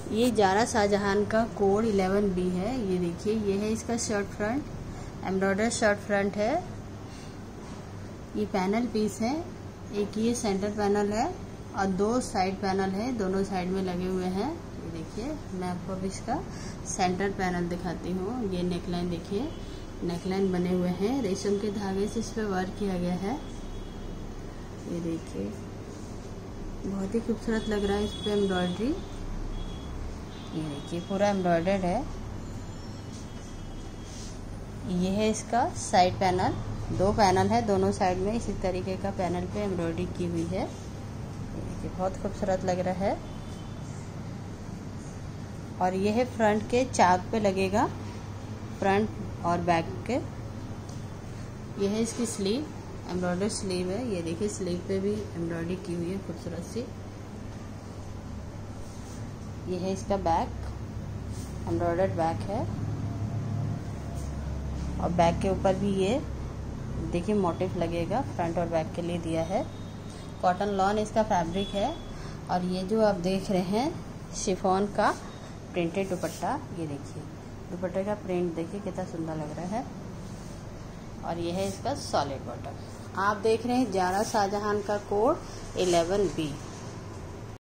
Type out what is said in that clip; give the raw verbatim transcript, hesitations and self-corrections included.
ये जारा शाहजहां का code eleven B है। ये देखिए, ये है इसका shirt front, embroider shirt front है। ये पैनल पीस है, एक ये सेंटर पैनल है और दो साइड पैनल है, दोनों साइड में लगे हुए हैं। ये देखिए, मैं आपको अब इसका सेंटर पैनल दिखाती हूँ। ये नेकलाइन देखिए, नेकलाइन बने हुए हैं, रेशम के धागे से इस पे वर्क किया गया है। ये देखिए, बहुत ही खूबसूरत लग रहा है इस पे एम्ब्रॉयडरी। ये देखिए, पूरा एम्ब्रॉयडर्ड है। ये है इसका साइड पैनल, दो पैनल है, दोनों साइड में इसी तरीके का पैनल पे एम्ब्रॉयडरी की हुई है। ये देखिए, बहुत खूबसूरत लग रहा है। और ये है फ्रंट के चाक पे लगेगा, फ्रंट और बैक के। ये है इसकी स्लीव, एम्ब्रॉयडरी स्लीव है। ये देखिए, स्लीव पे भी एम्ब्रॉयडरी की हुई है खूबसूरत सी। ये है इसका बैक, एम्ब्रॉयडर्ड बैक है। और बैक के ऊपर भी ये देखिए मोटिफ लगेगा, फ्रंट और बैक के लिए दिया है। कॉटन लॉन इसका फैब्रिक है। और ये जो आप देख रहे हैं शिफॉन का प्रिंटेड दुपट्टा, ये देखिए दुपट्टे का प्रिंट देखिए कितना सुंदर लग रहा है। और ये है इसका सॉलिड बॉटम। आप देख रहे हैं जारा शाहजहां का कोड इलेवन बी।